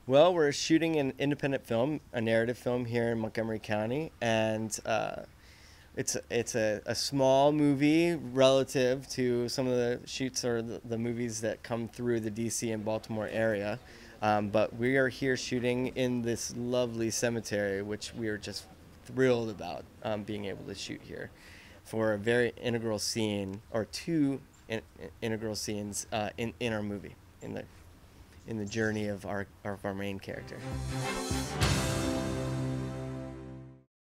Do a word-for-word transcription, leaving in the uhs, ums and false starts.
Well, we're shooting an independent film, a narrative film here in Montgomery County, and uh, it's it's a, a small movie relative to some of the shoots or the, the movies that come through the D C and Baltimore area. Um, but we are here shooting in this lovely cemetery, which we are just thrilled about um, being able to shoot here for a very integral scene or two in, integral scenes uh, in in our movie in the in the journey of our of our main character.